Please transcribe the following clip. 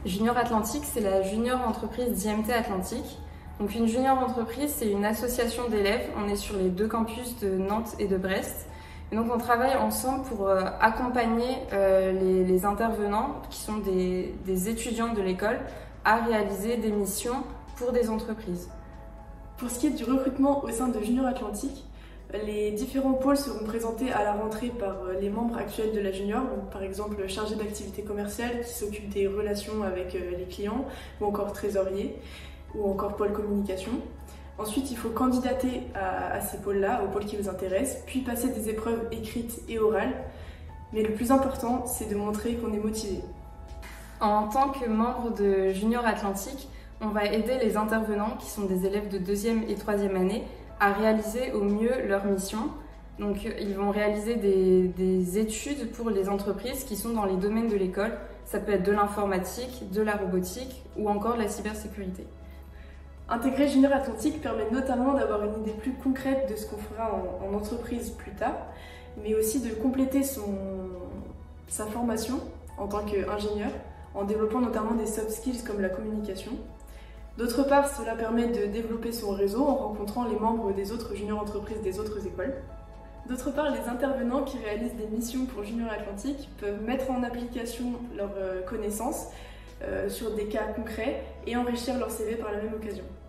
Junior Atlantique, c'est la junior entreprise d'IMT Atlantique. Donc une junior entreprise, c'est une association d'élèves. On est sur les deux campus de Nantes et de Brest. Et donc on travaille ensemble pour accompagner les intervenants, qui sont des étudiants de l'école, à réaliser des missions pour des entreprises. Pour ce qui est du recrutement au sein de Junior Atlantique, les différents pôles seront présentés à la rentrée par les membres actuels de la Junior, donc par exemple chargé d'activité commerciale qui s'occupe des relations avec les clients, ou encore trésorier, ou encore pôle communication. Ensuite, il faut candidater à ces pôles-là, aux pôles qui vous intéressent, puis passer des épreuves écrites et orales. Mais le plus important, c'est de montrer qu'on est motivé. En tant que membre de Junior Atlantique, on va aider les intervenants, qui sont des élèves de 2e et 3e année, à réaliser au mieux leur mission. Donc ils vont réaliser des études pour les entreprises qui sont dans les domaines de l'école. Ça peut être de l'informatique, de la robotique ou encore de la cybersécurité. Intégrer Junior Atlantique permet notamment d'avoir une idée plus concrète de ce qu'on fera en entreprise plus tard, mais aussi de compléter sa formation en tant qu'ingénieur, en développant notamment des soft skills comme la communication. D'autre part, cela permet de développer son réseau en rencontrant les membres des autres juniors entreprises des autres écoles. D'autre part, les intervenants qui réalisent des missions pour Junior Atlantique peuvent mettre en application leurs connaissances sur des cas concrets et enrichir leur CV par la même occasion.